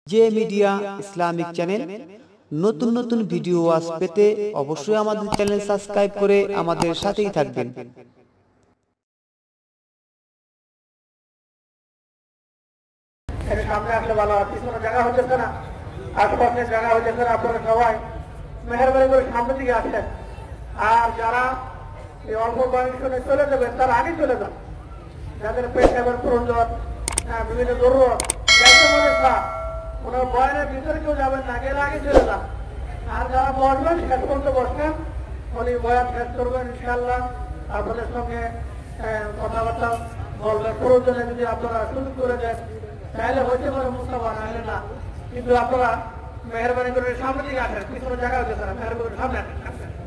যে media Islamic channel নতুন নতুন ভিডিও ওয়াজ পেতে অবশ্যই আমাদের চ্যানেল সাবস্ক্রাইব করে আমাদের সাথেই থাকবেন। সামনে আসলে ভালো হয়, পিছনে জায়গা হচ্ছে না, আশেপাশে জায়গা হচ্ছে না। আপনারা সবাই মেহরবানি করে সামনের দিকে আসেন। আর যারা এই অল্প বয়স শুনে চলে যাবেন তারা আগে চলে যান। যাদের পেশাবের প্রয়োজন, বিভিন্ন জরুরত ওনার বয়ানের ভিতরে কেউ যাবেন না, গেলে আগে চলে যান। আর যারা বসবেন শেষ পর্যন্ত বসবেন, উনি বয়ান শেষ করবেন ইনশাআল্লাহ। আপনাদের সঙ্গে কথাবার্তা বলবেন, প্রয়োজনে যদি আপনারা সুযোগ করে দেন তাহলে হইতে পারে মুস্তাফা, নাহলে না। কিন্তু আপনারা মেহরবানি করে সামনে দিকে আসেন, পিছনে জায়গা হচ্ছে না, মেহরবানি করে সামনে আসেন।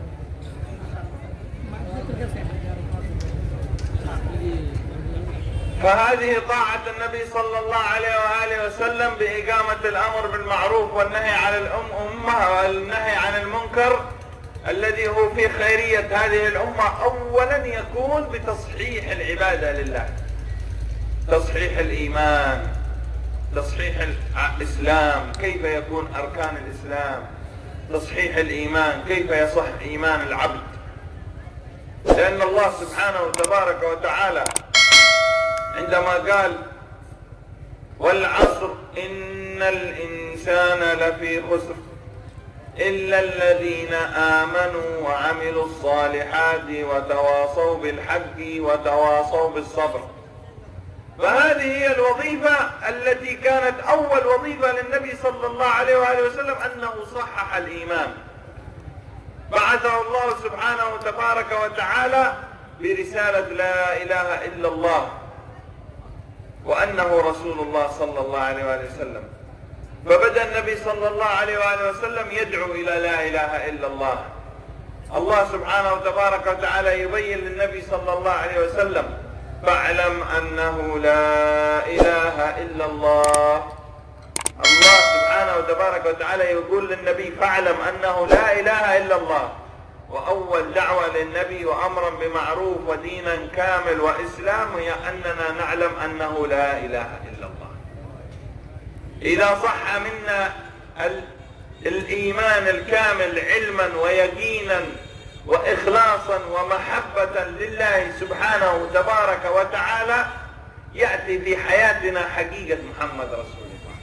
فهذه طاعة النبي صلى الله عليه وآله وسلم بإقامة الأمر بالمعروف والنهي عن الأمة والنهي عن المنكر الذي هو في خيرية هذه الأمة. أولا يكون بتصحيح العبادة لله، تصحيح الإيمان، تصحيح الإسلام، كيف يكون أركان الإسلام، تصحيح الإيمان، كيف يصح إيمان العبد. لأن الله سبحانه وتبارك وتعالى عندما قال والعصر إن الإنسان لفي خسر إلا الذين آمنوا وعملوا الصالحات وتواصوا بالحق وتواصوا بالصبر. فهذه هي الوظيفة التي كانت أول وظيفة للنبي صلى الله عليه وآله وسلم، أنه صحح الإيمان. بعثه الله سبحانه وتبارك وتعالى برسالة لا إله إلا الله وأنه رسول الله صلى الله عليه وآله وسلم. فبدأ النبي صلى الله عليه وآله وسلم يدعو إلى لا إله إلا الله. الله سبحانه وتبارك وتعالى يبين للنبي صلى الله عليه وسلم فاعلم أنه لا إله إلا الله. الله سبحانه وتبارك وتعالى يقول للنبي فاعلم أنه لا إله إلا الله. وأول دعوة للنبي وأمرا بمعروف ودينا كامل وإسلام هي أننا نعلم أنه لا إله إلا الله. إذا صح منا الإيمان الكامل علما ويقينا وإخلاصا ومحبة لله سبحانه تبارك وتعالى، يأتي في حياتنا حقيقة محمد رسول الله.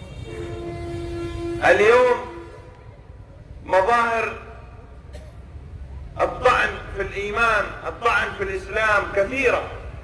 اليوم مظاهر الطعن في الإيمان، الطعن في الإسلام كثيرة.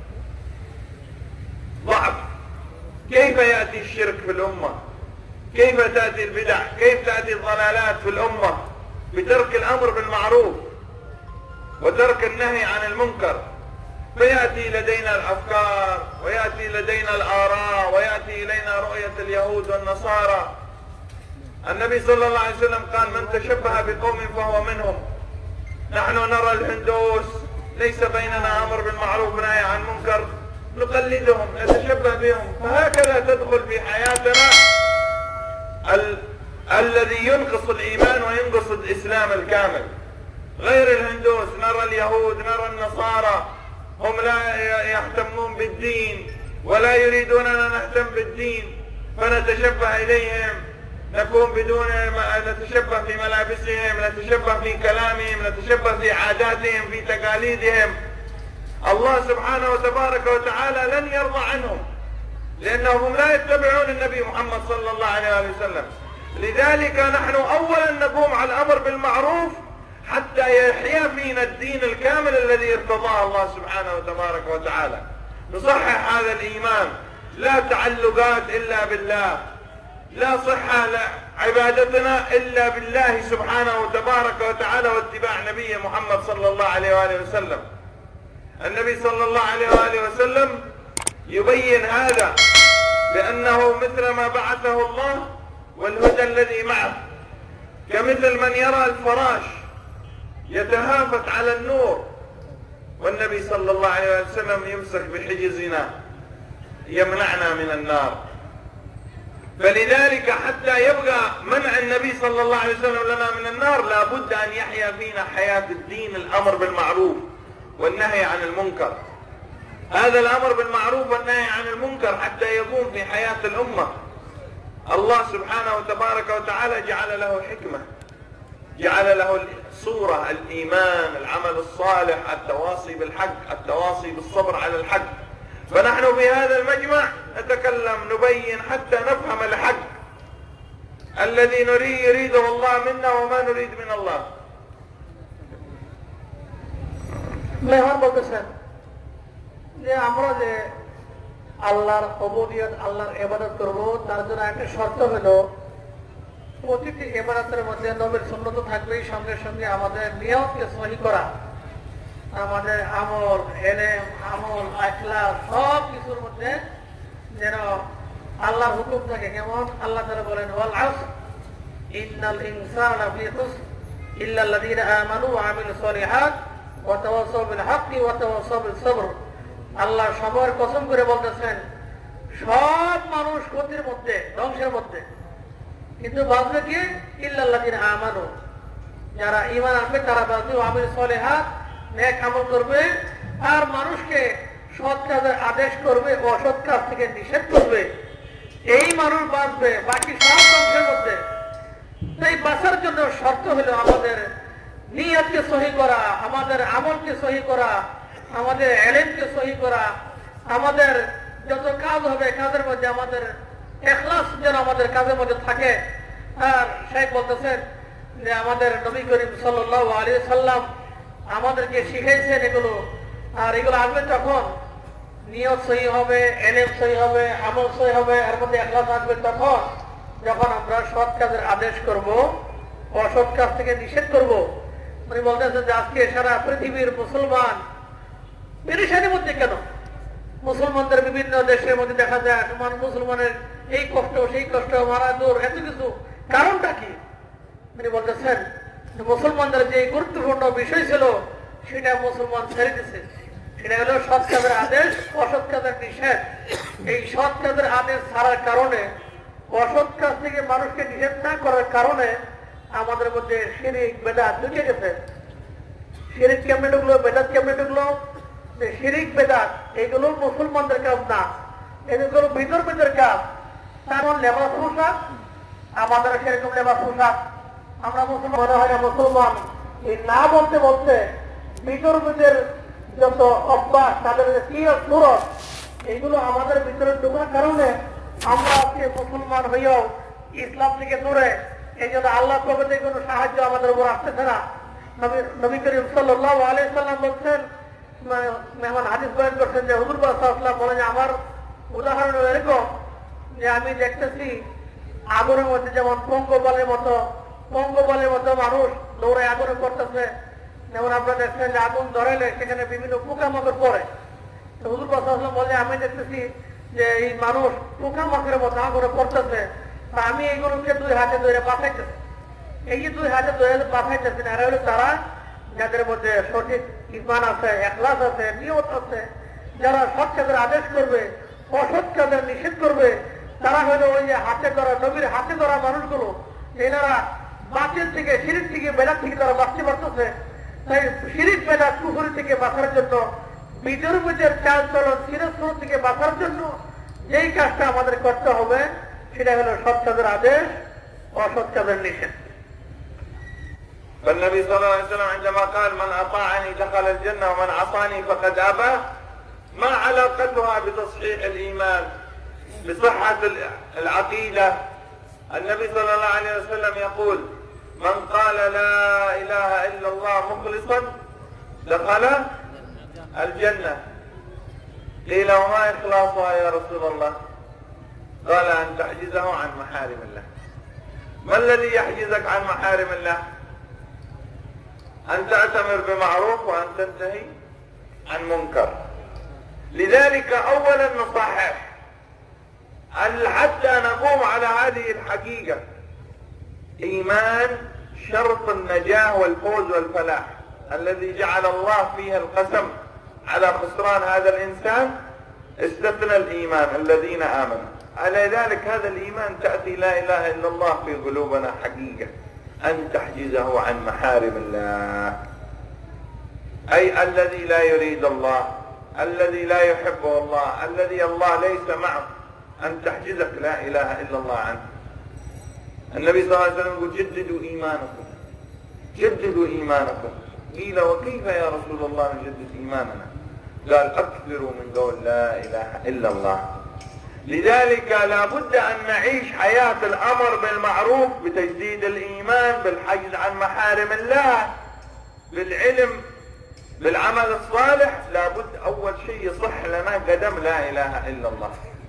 ضعف، كيف يأتي الشرك في الأمة، كيف تأتي البدع، كيف تأتي الضلالات في الأمة بترك الأمر بالمعروف وترك النهي عن المنكر. فيأتي لدينا الأفكار ويأتي لدينا الآراء ويأتي إلينا رؤية اليهود والنصارى. النبي صلى الله عليه وسلم قال من تشبه بقوم فهو منهم. نحن نرى الهندوس ليس بيننا أمر بالمعروف ونهي عن المنكر، نقلدهم نتشبه بهم. فهكذا تدخل في حياتنا الذي ينقص الإيمان وينقص الإسلام الكامل. غير الهندوس نرى اليهود، نرى النصارى، هم لا يهتمون بالدين ولا يريدون أن نهتم بالدين، فنتشبه إليهم، نكون بدون نتشبه في ملابسهم، نتشبه في كلامهم، نتشبه في عاداتهم، في تقاليدهم. الله سبحانه وتبارك وتعالى لن يرضى عنهم لأنهم لا يتبعون النبي محمد صلى الله عليه وسلم. لذلك نحن أولا نقوم على الأمر بالمعروف حتى يحيا فينا الدين الكامل الذي ارتضاه الله سبحانه وتبارك وتعالى. نصحح هذا الإيمان، لا تعلقات إلا بالله، لا صحة عبادتنا إلا بالله سبحانه وتبارك وتعالى واتباع نبي محمد صلى الله عليه وآله وسلم. النبي صلى الله عليه وآله وسلم يبين هذا بأنه مثل ما بعثه الله والهدى الذي معه، كمثل من يرى الفراش يتهافت على النور، والنبي صلى الله عليه وسلم يمسك بحجزنا يمنعنا من النار. فلذلك حتى يبقى منع النبي صلى الله عليه وسلم لنا من النار لا بد أن يحيا فينا حياة الدين، الأمر بالمعروف والنهي عن المنكر. هذا الأمر بالمعروف والنهي عن المنكر حتى يقوم في حياة الأمة. الله سبحانه وتبارك وتعالى جعل له حكمة، جعل له صورة الإيمان، العمل الصالح، التواصي بالحق، التواصي بالصبر على الحق. فنحن في هذا المجمع نتكلم نبين حتى نفهم الحق الذي يريده الله منا وما نريد من الله. মেহমান বলতেছেন যে আমরা যে আল্লাহর উবুদিয়ত, আল্লাহর ইবাদত করব, তার জন্য একটা শর্ত হলো প্রতিটি ইবাদতের মধ্যে নবীর সুন্নত থাকবেই, সঙ্গে সঙ্গে আমাদের নিয়তকে সহি করা, আমাদের আমল, ইলম, আমল, ইখলাস সব কিছুর মধ্যে যেন আল্লাহর হুকুম থাকে। কেমন? আল্লাহ তাআলা বলেন ওয়াল আসর ইন্নাল ইনসানা লাফি খুসর ইল্লা আল্লাযীনা আমানু ওয়া আমিলুস সালিহাত ওয়া তাওয়াসাউ বিল হাক্কি ওয়া তাওয়াসাউ বিস সবর। আল্লাহ সময়ের কসম করে বলতেছেন সব মানুষ ক্ষতির মধ্যে, ধ্বংসের মধ্যে, কিন্তু বাঁচবে কি? ইল্লা আল্লাযীনা আমানু, যারা ঈমান আনবে তারা বাঁচবে, ওয়া আমিলুস সালিহাত, নেক আমল করবে, আর মানুষকে সৎ কাজের আদেশ করবে, অসৎ কাজ থেকে নিষেধ করবে, এই মানুষ বাঁচবে, বাকি সব ধ্বংসের মধ্যে। তাই বাঁচার জন্য শর্ত হলো আমাদের নিয়তকে সহি করা, আমাদের আমলকে সহি করা, আমাদের ইলমকে সহি করা, আমাদের যত কাজ হবে কাজের মধ্যে আমাদের ইখলাস যেন আমাদের কাজের মধ্যে থাকে। আর শেখ বলতেছেন যে আমাদের নবী করিম সাল্লাল্লাহু আলাইহি সাল্লাম আমাদেরকে শিখাইছেন এগুলো, আর এগুলো আসবে তখন নিয়ত সহি হবে, ইলম সহি হবে, আমল সহি হবে, এর মধ্যে ইখলাস আসবে তখন যখন আমরা সৎ কাজের আদেশ করব, অসৎ কাজ থেকে নিষেধ করব। উনি বলতেছেন যে আজকে সারা পৃথিবীর মুসলমান পেরেশানির মধ্যে কেন? মুসলমানদের বিভিন্ন দেশের মধ্যে দেখা যায় মুসলমানের এই কষ্ট, সেই কষ্ট, মারা দূর, এত কিছু, কারণটা কি? উনি বলতেছেন মুসলমানদের যে গুরুত্বপূর্ণ বিষয় ছিল সেটা মুসলমান ছেড়ে দিচ্ছে। সেটা হলো সৎ কাজের আদেশ, অসৎ কাজের নিষেধ। এই সৎ কাজের আদেশ ছাড়ার কারণে, অসৎ কাজ থেকে মানুষকে নিষেধ না করার কারণে আমাদের মধ্যে শিরিক, বেদাত ঢুকে গেছে। শিরিক কেমনে ঢুকলো, বেদাত কেমনে ঢুকলো? শিরিক, বেদাত এগুলো মুসলমানদের কাজ না, এগুলো ভিতর ভিতর কাজ। তেমন লেবাস পোশাক, আমাদের সেরকম লেবাস পোশাক, আমরা মুসলমান মনে হয় না মুসলমান এই না বলতে বলতে ভিতর ভিতর যত অভ্যাস, তাদের কি সুরত, এগুলো আমাদের ভিতরে ঢোকার কারণে আমরা আজকে মুসলমান হইয়াও ইসলাম থেকে দূরে। এই জন্য আল্লাহ প্রভৃতির কোনো সাহায্য আমাদের উপর আসতেছে না। নবী করিম সাল্লাল্লাহু আলাইহি সাল্লাম বলছেন, মেহমান হাদিস বয়ান করছেন যে হুজুর পাক সাল্লাল্লাহু আলাইহি ওয়াসাল্লাম বলেন যে আমার উদাহরণ এরকম যে আমি দেখতেছি আগুনের মধ্যে যেমন পঙ্গপালের মতো মানুষ দৌড়ে আগুনে করতেছে, যেমন আপনারা দেখছেন যে আগুন ধরাইলে সেখানে বিভিন্ন পোকামাকড় পড়ে। হুজুর পাক সাল্লাল্লাহু আলাইহি ওয়াসাল্লাম বলে আমি দেখতেছি যে এই মানুষ পোকামাকড়ের মতো আগুনে পড়তেছে, আমি এইগুলোকে দুই হাতে ধরে বাঁচাইতেছি। এই যে দুই হাতে ধরে বাঁচাইতেছেন, এরা হলো তারা যাদের মধ্যে সঠিক ঈমান আছে, ইখলাস আছে, নিয়ত আছে, যারা সৎ কাজের আদেশ করবে, অসৎ কাজের নিষেধ করবে, তারা হলো ওই যে হাতে ধরা, নবীর হাতে ধরা মানুষগুলো। এনারা বাতিল থেকে, শিরিক থেকে, বেদাত থেকে তারা বাঁচতে পারতেছে। তাই শিরিক, বেদাত, কুফরি থেকে বাঁচার জন্য, ভিতর ভিতর চাল চলন, চিরস্বর থেকে বাঁচার জন্য যেই কাজটা আমাদের করতে হবে সেটা হলো সৎ কাজের আদেশ, অসৎ কাজের নিষেধ। فالنبي صلى الله عليه وسلم عندما قال من أطاعني دخل الجنة ومن عصاني فقد أبى، ما علاقتها بتصحيح الإيمان، بصحة العقيدة؟ النبي صلى الله عليه وسلم يقول من قال لا إله إلا الله مخلصا دخل الجنة. قيل وما إخلاصها يا رسول الله؟ قال أن تحجزه عن محارم الله. ما الذي يحجزك عن محارم الله؟ أن تأتمر بمعروف وأن تنتهي عن منكر. لذلك أولا نصحح حتى نقوم على هذه الحقيقة. إيمان شرط النجاة والفوز والفلاح الذي جعل الله فيها القسم على خسران هذا الإنسان، استثنى الإيمان الذين آمنوا. على ذلك هذا الإيمان تأتي لا إله إلا الله في قلوبنا حقيقة، أن تحجزه عن محارم الله، أي الذي لا يريد الله، الذي لا يحبه الله، الذي الله ليس معه، أن تحجزك لا إله إلا الله عنه. النبي صلى الله عليه وسلم يقول جددوا إيمانكم، جددوا إيمانكم. قيل وكيف يا رسول الله نجدد إيماننا؟ قال أكثروا من قول لا إله إلا الله. لذلك لا بد أن نعيش حياة الأمر بالمعروف بتجديد الإيمان، بالحجز عن محارم الله، بالعلم، بالعمل الصالح. لا بد أول شيء يصح لنا قدم لا إله إلا الله.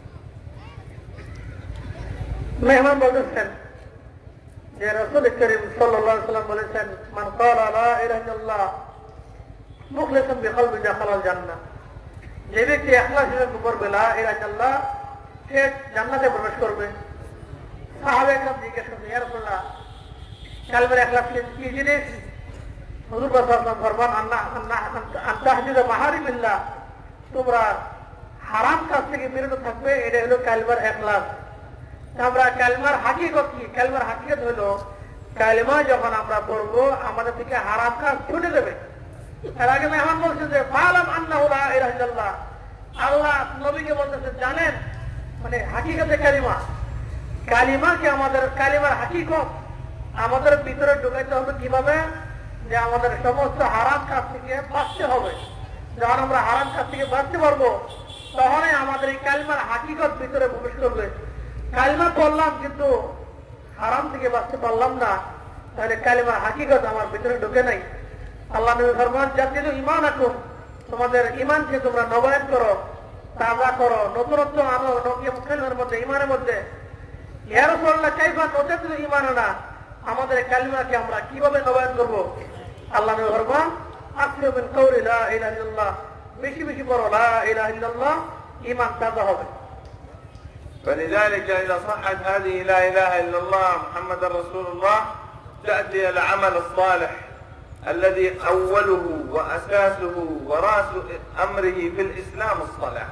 মেহমান বলতেছেন যে রাসূল করিম সাল্লাল্লাহু আলাইহি ওয়াসাল্লাম বলেছেন মান ক্বালা লা ইলাহা ইল্লাল্লাহ মুখলিসান বিকলবি দাখালাল জান্নাহ। যে ব্যক্তি ইখলাসের উপর বলে লা ইলাহা ইল্লাল্লাহ সে জান্নাতে প্রবেশ করবে। সাহাবায়ে কেরাম জিজ্ঞেস করলেন ইয়া রাসূলুল্লাহ কালমার ইখলাস কি জিনিস? হুজুর সাল্লাল্লাহু আলাইহি ওয়াসাল্লাম ফরমান আনতাহজিদা মাহারিমিল্লাহ, তোমরা হারাম কাজ থেকে বিরত থাকবে, এটা হলো কালমার ইখলাস। আমরা কালমার হাকিকত কি? কালমার হাকিকত হলো কালেমা যখন আমরা পড়বো আমাদের থেকে হারাম কাজ ছুটে দেবে। এর আগে মেহমান বলছে যে ফালাম আন্নাহু লা ইলাহা ইল্লাল্লাহ, আল্লাহ নবীকে বলতেছে জানেন মানে হাকিকতে কালিমা, কালিমাকে আমাদের কালিমার হাকিকত আমাদের ভিতরে ঢুকাইতে হবে কিভাবে? যে আমাদের সমস্ত হারাম কাজ থেকে বাঁচতে হবে। যখন আমরা হারাম কাজ থেকে বাঁচতে পারবো তখনই আমাদের এই কালিমার হাকিকত ভিতরে প্রবেশ করবে। কালিমা পড়লাম কিন্তু হারাম থেকে বাঁচতে পারলাম না, তাহলে কালিমার হাকিকত আমার ভিতরে ঢুকে নাই। আল্লাহ নবী ফরমান জাদ্দিদু ঈমানাকুম, তোমাদের ঈমানকে তোমরা নবায়ন করো, তাজা করো, নতুনত্ব আনো কালিমার মধ্যে, ঈমানের মধ্যে। ইয়া রাসূলুল্লাহ কাইফা নুজাদ্দিদু ঈমানানা, আমাদের কালিমাকে আমরা কিভাবে নবায়ন করব? আল্লাহ নবী ফরমান আকসিরু মিন কাউলি লা ইলাহা ইল্লাল্লাহ, বেশি বেশি পড়ো লা ইলাহা ইল্লাল্লাহ, ঈমান তাজা হবে। فلذلك إذا صحت هذه لا إله إلا الله محمد رسول الله تأتي العمل الصالح الذي أوله وأساسه ورأس أمره في الإسلام الصلاة.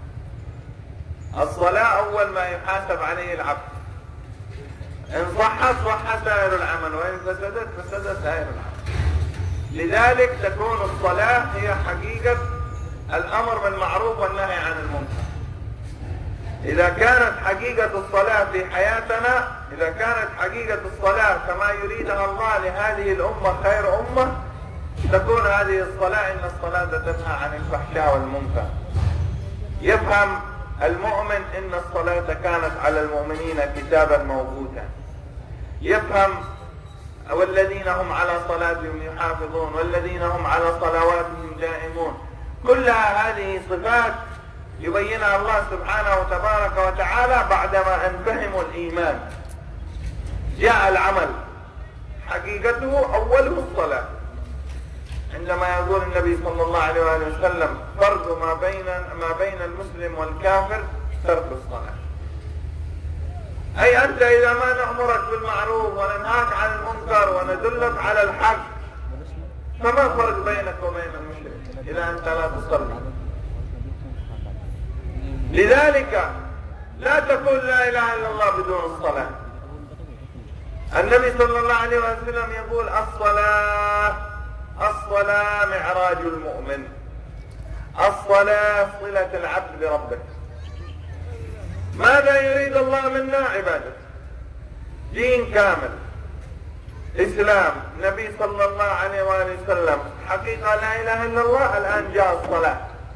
الصلاة أول ما يحاسب عليه العبد، إن صحت صح سائر العمل، وإن فسدت فسد سائر العمل. لذلك تكون الصلاة هي حقيقة الأمر بالمعروف والنهي عن المنكر. إذا كانت حقيقة الصلاة في حياتنا، إذا كانت حقيقة الصلاة كما يريدها الله لهذه الأمة خير أمة، تكون هذه الصلاة إن الصلاة تنهى عن الفحشاء والمنكر. يفهم المؤمن إن الصلاة كانت على المؤمنين كتابا موقوتا. يفهم والذين هم على صلاتهم يحافظون والذين هم على صلواتهم دائمون. كلها هذه صفات يبينها الله سبحانه وتبارك وتعالى بعدما أن فهموا الإيمان. جاء العمل حقيقته أوله الصلاة، عندما يقول النبي صلى الله عليه وسلم فرق ما بين المسلم والكافر ترك الصلاة. أي أنت إذا ما نأمرك بالمعروف وننهاك عن المنكر وندلك على الحق، فما فرق بينك وبين المشرك إذا أنت لا تصلي؟ لذلك لا تقول لا إله إلا الله بدون الصلاة. النبي صلى الله عليه وسلم يقول الصلاة معراج المؤمن، الصلاة صلة العبد بربه. ماذا يريد الله منا؟ عبادة، دين كامل، إسلام. نبي صلى الله عليه وآله وسلم حقيقة لا إله إلا الله. الآن جاء الصلاة،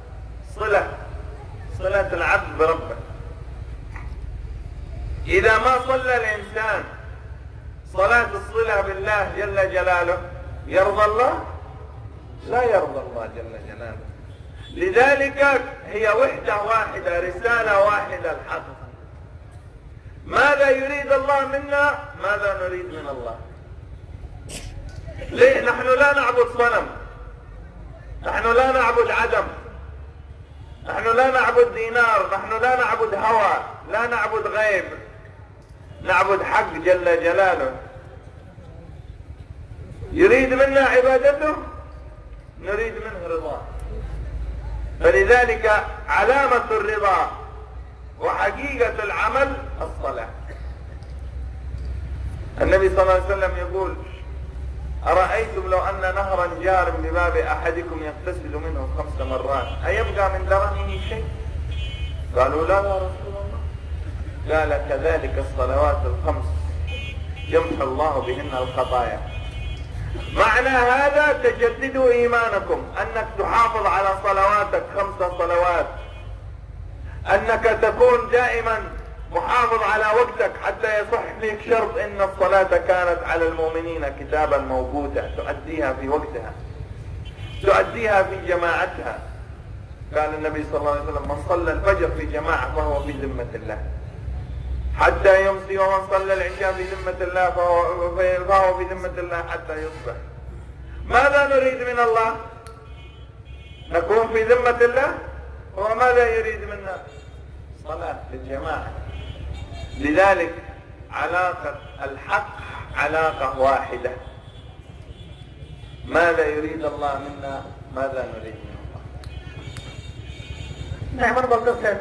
صلة العبد بربه. إذا ما صلى الإنسان صلاة الصلة بالله جل جلاله يرضى الله؟ لا يرضى الله جل جلاله. لذلك هي وحدة واحدة، رسالة واحدة، الحق. ماذا يريد الله منا؟ ماذا نريد من الله؟ ليه نحن لا نعبد صنم، نحن لا نعبد عدم، نحن لا نعبد دينار، نحن لا نعبد هوى، لا نعبد غيب، نعبد حق جل جلاله. يريد منا عبادته، نريد منه رضاه. فلذلك علامة الرضا وحقيقة العمل الصلاة. النبي صلى الله عليه وسلم يقول أرأيتم لو أن نهرا جار بباب أحدكم يغتسل منه 5 مرات أيبقى من درنه شيء؟ قالوا لا يا رسول الله. قال كذلك الصلوات الخمس يمحو الله بهن الخطايا. معنى هذا تجددوا إيمانكم، أنك تحافظ على صلواتك 5 صلوات، أنك تكون دائما محافظ على وقتك حتى يصح لك شرط إن الصلاة كانت على المؤمنين كتابا موقوتا، تؤديها في وقتها، تؤديها في جماعتها. قال النبي صلى الله عليه وسلم: من صلى الفجر في جماعة فهو في ذمة الله حتى يمسي، ومن صلى العشاء في ذمة الله فهو في ذمة الله حتى يصبح. ماذا نريد من الله؟ نكون في ذمة الله. وماذا يريد منا؟ صلاة في الجماعة. لذلك علاقة الحق علاقة واحدة. ماذا يريد الله منا؟ ماذا نريد من الله؟ এখন বলতেছেন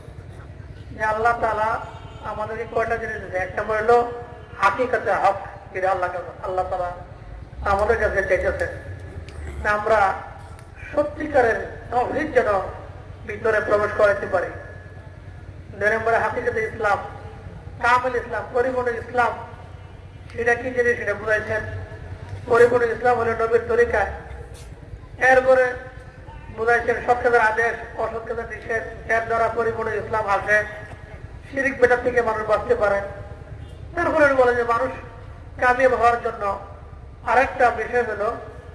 যে আল্লাহ তাআলা আমাদেরকে কয়টা জিনিস দিয়েছে। একটা হলো হাকিকতে হক, যেটা আল্লাহ তাআলা আমাদের কাছে চাইতেছেন আমরা সত্যিকারের তাওহীদ যেন ভিতরে প্রবেশ করাতে পারি। 2 নম্বরে হাকিকতে ইসলাম, কামিল ইসলাম, পরিপূর্ণ ইসলাম। সেটা কি জিনিস সেটা বুঝাইছেন। পরিপূর্ণ ইসলাম হলো নবীর তরিকায়। এরপরে বুঝাইছেন সৎ কাজের আদেশ, অসৎ কাজের নিষেধ, এর দ্বারা পরিপূর্ণ ইসলাম আসে, শিরিক বেদাত থেকে মানুষ বাঁচতে পারে। তারপরে বলে যে মানুষ কামিয়াব হওয়ার জন্য আরেকটা বিষয় হলো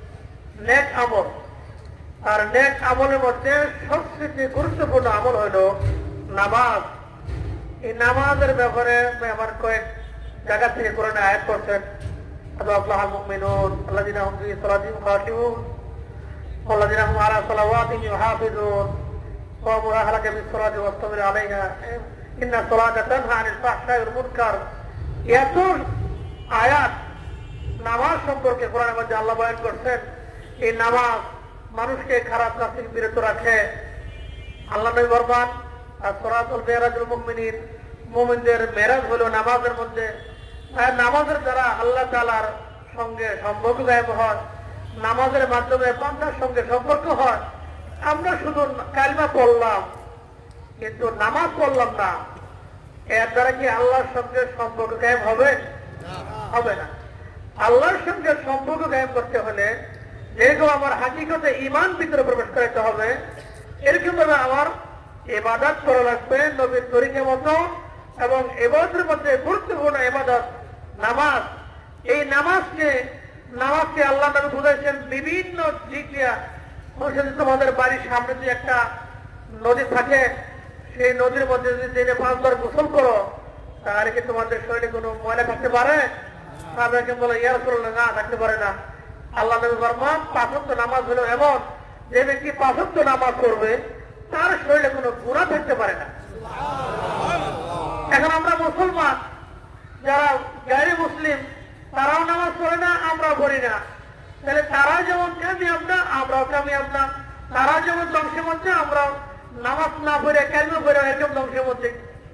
নেক আমল। আর নেক আমলের মধ্যে সবচেয়ে গুরুত্বপূর্ণ আমল হলো নামাজ। এই নামাজের ব্যাপারে আমার কয়েক জায়গা থেকে কোরআনে আয়াত করছেন। আল্লাহুল মুমিনুন আল্লাযীনা হুম ফি সালাতিহিম খাশিউন ওয়াল্লাযীনা হুম আলা সালাওয়াতিহিম ইউহাফিজুন ওয়া আমুরু আহলাকা বিস-সালাতি ওয়াসতাবির আলাইহা ইন্না সালাতা তানহা আনিল ফাহশাই ওয়াল মুনকার। এত আয়াত নামাজ সম্পর্কে কোরআনের মধ্যে আল্লাহ বয়ান করছেন। এই নামাজ মানুষকে খারাপ কাজ থেকে বিরত রাখে। আল্লাহ নবী ফরমান as-সালাতুল মিরাজুল মুমিনিন, মুমিনদের মেরাজ হলো নামাজের মধ্যে। নামাজের দ্বারা আল্লাহ তাআলার সঙ্গে সম্পর্ক গায়েব হয়, নামাজের মাধ্যমে বান্দার সঙ্গে সম্পর্ক হয়। আমরা শুধু কালিমা পড়লাম কিন্তু নামাজ পড়লাম না, এর দ্বারা কি আল্লাহর সঙ্গে সম্পর্ক গায়েব হবে? হবে না। আল্লাহর সঙ্গে সম্পর্ক গায়েব করতে হলে যেরকম আমার হাকিকতে ঈমান ভিতরে প্রবেশ করতে হবে, এরকম ভাবে আমার ইবাদত করা লাগবে নবীর তরিকা মতো। এবং ইবাদতের মধ্যে গুরুত্বপূর্ণ ইবাদত নামাজ। এই নামাজকে আল্লাহ নবী বুঝাইছেন বিভিন্ন দিক দিয়ে। তোমাদের বাড়ির সামনে যে একটা নদী থাকে, সেই নদীর মধ্যে যদি দিনে 5 বার গোসল করো তাহলে কি তোমাদের শরীরে কোনো ময়লা থাকতে পারে? সাহাবায়ে বলে ইয়া রাসূলুল্লাহ, না, থাকতে পারে না। আল্লাহ নবী ফরমান 5 ওয়াক্ত নামাজ হলো এমন যে ব্যক্তি 5 ওয়াক্ত নামাজ করবে তার শরীরে কোনো গুনাহ থাকতে পারে না। এখন আমরা মুসলমান যারা গায়রে মুসলিম, তারাও নামাজ পড়ে না, আমরাও পড়ি না। তাহলে তারা যেমন কামিয়াব না, আমরাও কামিয়াব না। তারা যেমন ধ্বংসের মধ্যে, আমরাও নামাজ না পড়ে কালিমা পড়ে এরকম ধ্বংসের মধ্যে।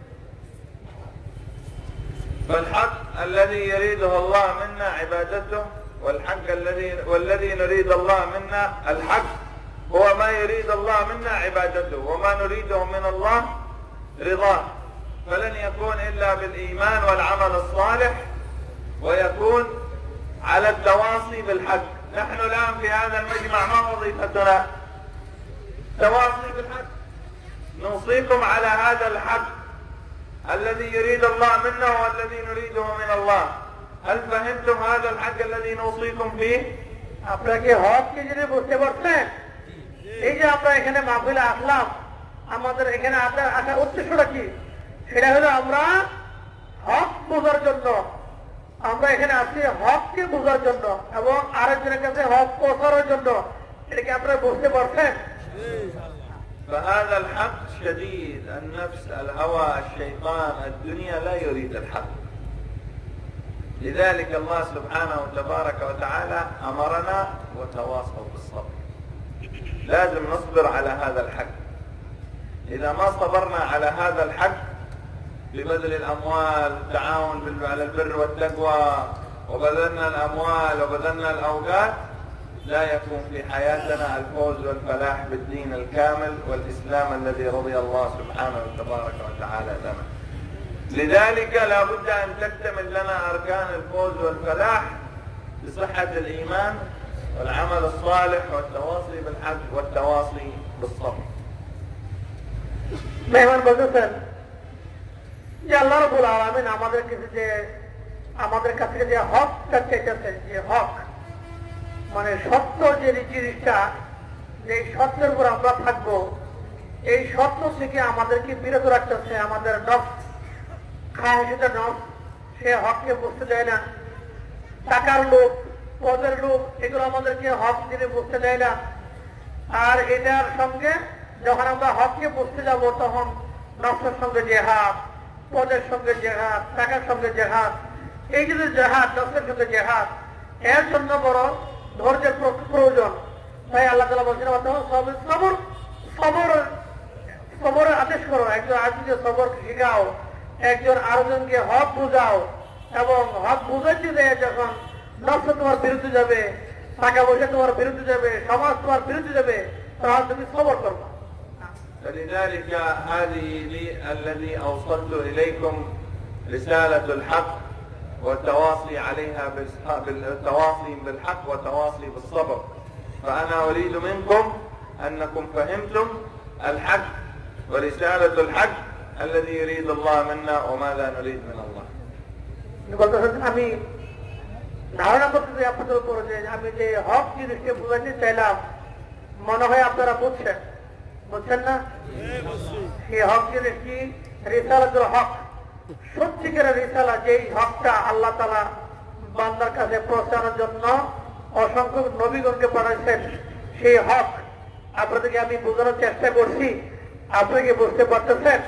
فالحق الذي يريده الله منا عبادته، والذي نريد الله منا الحق هو ما يريد الله منا عبادته، وما نريده من الله رضاه. فلن يكون إلا بالإيمان والعمل الصالح، ويكون على التواصي بالحق. نحن الآن في هذا المجمع ما وظيفتنا؟ تواصي بالحق. نوصيكم على هذا الحق الذي يريد الله منا والذي نريده من الله. هل فهمتم هذا الحق الذي نوصيكم فيه؟ আপনারা কি হক কি জিনিস বুঝতে পারছেন? এই যে আমরা এখানে মাহফিলে আসলাম, আমাদের এখানে আসার উদ্দেশ্যটা কি? সেটা হলো আমরা হক বোঝার জন্য। আমরা এখানে আসছি হককে বোঝার জন্য এবং আরেকজনের কাছে হক পৌঁছানোর জন্য। এটা কি আপনারা বুঝতে পারছেন? فهذا الحق شديد. النفس، الهوى، الشيطان، الدنيا لا يريد الحق. لذلك الله سبحانه وتبارك وتعالى أمرنا وتواصوا بالصبر. لازم نصبر على هذا الحق. إذا ما صبرنا على هذا الحق ببذل الأموال، التعاون على البر والتقوى، وبذلنا الأموال وبذلنا الأوقات، لا يكون في حياتنا الفوز والفلاح بالدين الكامل والإسلام الذي رضي الله سبحانه وتبارك وتعالى لنا. لذلك لا بد أن تكتمل لنا أركان الفوز والفلاح بصحة الإيمان والعمل الصالح والتواصي بالحق والتواصي بالصبر. মেহমান বলতেছেন যে আল্লাহ রাব্বুল আলামিন আমাদের কাছে যে হকটা চাইতেছেন, যে হক মানে সত্য, যে জিনিসটা, যে সত্যের উপর আমরা থাকবো, এই সত্য থেকে আমাদেরকে বিরত রাখতেছে। আমাদের নফস, খায়েশে নফস, সে হককে বুঝতে দেয় না। টাকার লোভ, পদের লোভ, এগুলো আমাদেরকে হক দিয়ে বুঝতে দেয় না। আর এটার সঙ্গে যখন আমরা হককে বুঝতে যাব, তখন নফসের সঙ্গে জেহাদ, পদের সঙ্গে জেহাদ, টাকার সঙ্গে জেহাদ, এই যে জেহাদ, নফসের সঙ্গে জেহাদ, এর জন্য বড় ধৈর্যের প্রয়োজন। তাই আল্লাহ তাআলা বলছেন সবরের আদেশ করো। একজন আরেকজনকে সবর শিখাও, একজন আরেকজনকে হক বুঝাও, এবং হক বুঝাইতে দেয় যখন নফস তোমার বিরুদ্ধে যাবে, টাকা পয়সা তোমার বিরুদ্ধে যাবে, সমাজ তোমার বিরুদ্ধে যাবে, তখন তুমি সবর করবে। فلذلك هذه الذي أوصلت إليكم رسالة الحق والتواصي عليها بالتواصي بالحق والتواصي بالصبر. فأنا أريد منكم أنكم فهمتم الحق ورسالة الحق الذي يريد الله منا وماذا نريد من الله. আমি ধারণা করতে চাই আপনাদের উপরে যে আমি যে হক জিনিসকে বুঝাইতে চাইলাম, মনে হয় আপনারা বুঝছেন না? সেই হক জিনিস কি? রিসালাতুল হক, সত্যিকারের রিসালা, যেই হকটা আল্লাহ তাআলা বান্দার কাছে পৌঁছানোর জন্য অসংখ্য নবীগণকে পাঠাইছেন। সেই হক আপনাদেরকে আমি বোঝানোর চেষ্টা করছি, আপনারা কি বুঝতে পারতেছেন?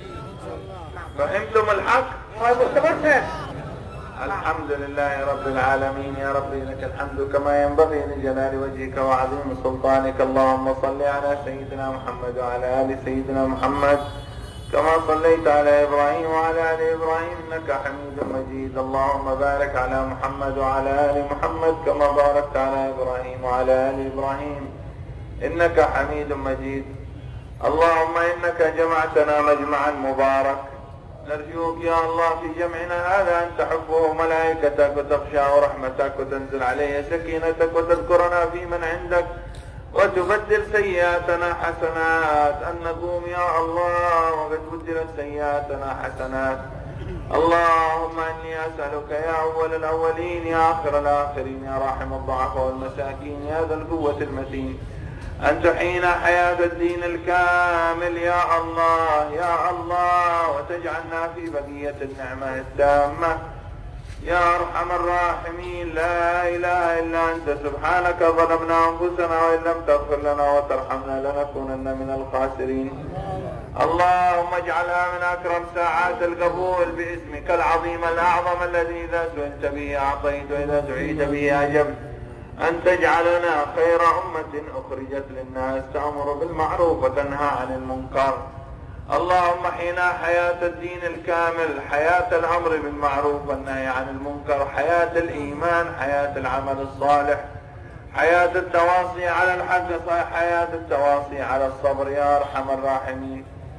فهمتم الحق؟ হয় বুঝতে পারছেন? الحمد لله رب العالمين. يا ربي لك الحمد كما ينبغي لجلال وجهك وعظيم سلطانك. اللهم صل على سيدنا محمد وعلى آل سيدنا محمد كما صليت على إبراهيم وعلى آل إبراهيم إنك حميد مجيد. اللهم بارك على محمد وعلى آل محمد كما باركت على إبراهيم وعلى آل إبراهيم إنك حميد مجيد. اللهم إنك جمعتنا مجمعا مبارك، نرجوك يا الله في جمعنا هذا أن تحبه ملائكتك وتخشاه رحمتك وتنزل عليه سكينتك وتذكرنا في من عندك وتبدل سيئاتنا حسنات. أن نقوم يا الله وقد بدلت سيئاتنا حسنات. اللهم إني أسألك يا أول الأولين يا آخر الآخرين يا راحم الضعفاء والمساكين يا ذا القوة المتين أن تحيينا حياة الدين الكامل يا الله يا الله، وتجعلنا في بقية النعمة التامة يا أرحم الراحمين. لا إله إلا أنت سبحانك ظلمنا أنفسنا وإن لم تغفر لنا وترحمنا لنكونن من الخاسرين. اللهم اجعلها من أكرم ساعات القبول باسمك العظيم الأعظم الذي إذا سئلت به أعطيت وإذا دعيت به أجبت. أن تجعلنا خير أمة أخرجت للناس تأمر بالمعروف وتنهى عن المنكر. اللهم حينا حياة الدين الكامل، حياة الأمر بالمعروف والنهي عن المنكر، حياة الإيمان، حياة العمل الصالح، حياة التواصي على الحق، حياة التواصي على الصبر يا أرحم الراحمين.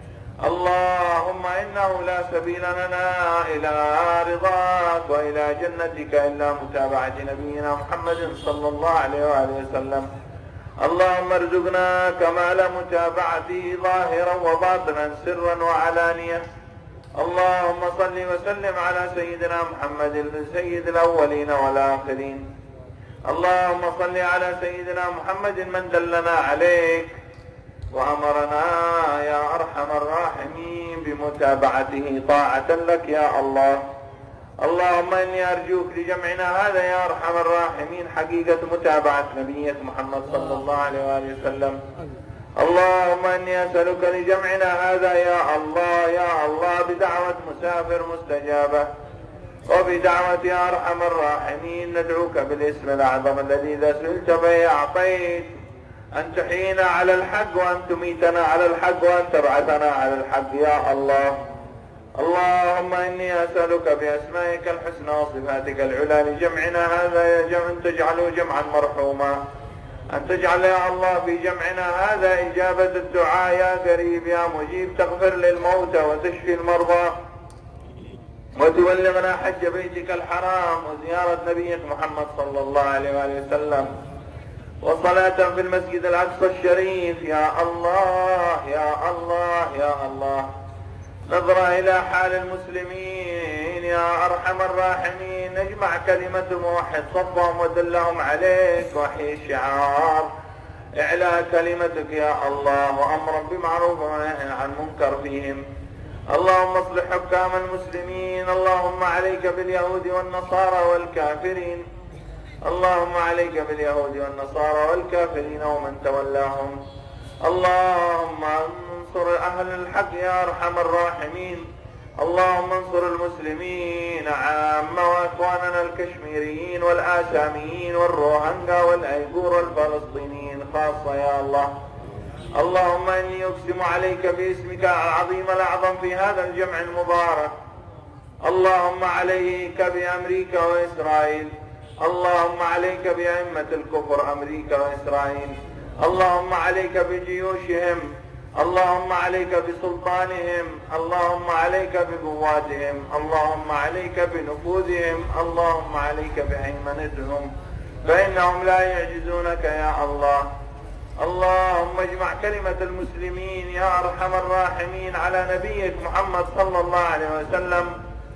اللهم إنه لا سبيل لنا إلى رضاك وإلى جنتك إلا متابعة نبينا محمد صلى الله عليه وآله وسلم. اللهم ارزقنا كمال متابعته ظاهرا وباطنا سرا وعلانية. اللهم صل وسلم على سيدنا محمد سيد الأولين والآخرين. اللهم صل على سيدنا محمد من دلنا عليك وأمرنا يا أرحم الراحمين بمتابعته طاعة لك يا الله. اللهم إني أرجوك لجمعنا هذا يا أرحم الراحمين حقيقة متابعة نبيك محمد صلى الله عليه وآله وسلم. اللهم إني أسألك لجمعنا هذا يا الله يا الله بدعوة مسافر مستجابة وبدعوة يا أرحم الراحمين ندعوك بالاسم الأعظم الذي إذا سئلت به أعطيت. أن تحيينا على الحق وأن تميتنا على الحق وأن تبعثنا على الحق يا الله. اللهم إني أسألك بأسمائك الحسنى وصفاتك العلى لجمعنا هذا يا جمع تجعله جمعا مرحوما. أن تجعل يا الله في جمعنا هذا إجابة الدعاء يا قريب يا مجيب، تغفر للموتى وتشفي المرضى وتبلغنا حج بيتك الحرام وزيارة نبيك محمد صلى الله عليه وآله وسلم وصلاة في المسجد الأقصى الشريف. يا الله يا الله يا الله. نظرة إلى حال المسلمين يا أرحم الراحمين. نجمع كلمة موحد صفهم ودلهم عليك وحي شعار إعلاء كلمتك يا الله وأمرا بمعروف ونهي عن منكر فيهم. اللهم اصلح حكام المسلمين. اللهم عليك باليهود والنصارى والكافرين. اللهم عليك باليهود والنصارى والكافرين ومن تولاهم. اللهم انصر أهل الحق يا أرحم الراحمين. اللهم انصر المسلمين عامة وإخواننا الكشميريين والآساميين والروهنجا والأيغور والفلسطينيين خاصة يا الله. اللهم إني أقسم عليك باسمك العظيم الأعظم في هذا الجمع المبارك. اللهم عليك بأمريكا وإسرائيل. اللهم عليك بأئمة الكفر أمريكا وإسرائيل. اللهم عليك بجيوشهم. اللهم عليك بسلطانهم. اللهم عليك بقواتهم. اللهم عليك بنفوذهم. اللهم عليك بهيمنتهم فإنهم لا يعجزونك يا الله. اللهم اجمع كلمة المسلمين يا أرحم الراحمين على نبيك محمد صلى الله عليه وسلم.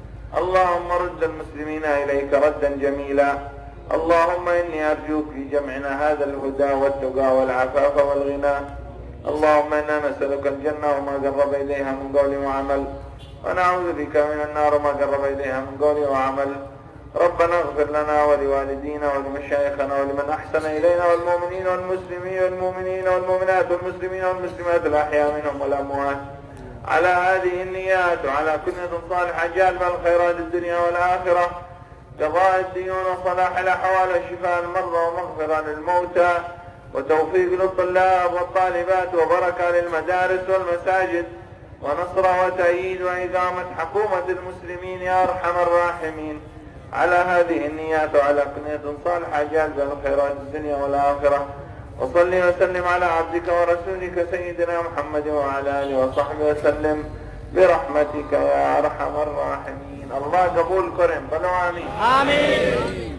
اللهم رد المسلمين إليك ردا جميلا. اللهم إني أرجوك في جمعنا هذا الهدى والتقى والعفاف والغنى. اللهم إنا نسألك الجنة وما قرب إليها من قول وعمل ونعوذ بك من النار وما قرب إليها من قول وعمل. ربنا اغفر لنا ولوالدينا ولمشايخنا ولمن أحسن إلينا والمؤمنين والمسلمين والمؤمنين والمؤمنات والمسلمين والمسلمات الأحياء منهم والأموات على هذه النيات وعلى كل نية صالحة جالبة الخيرات الدنيا والآخرة. قضاء الديون وصلاح الأحوال وشفاء المرضى ومغفرة للموتى وتوفيق للطلاب والطالبات وبركة للمدارس والمساجد ونصر وتأييد وإقامة حكومة المسلمين يا أرحم الراحمين. على هذه النيات وعلى كنية صالحة جالبة الخيرات الدنيا والآخرة. وصلي وسلم على عبدك ورسولك سيدنا محمد وعلى آله وصحبه وسلم برحمتك يا أرحم الراحمين. الله قبول كرم. بلو آمين. آمين.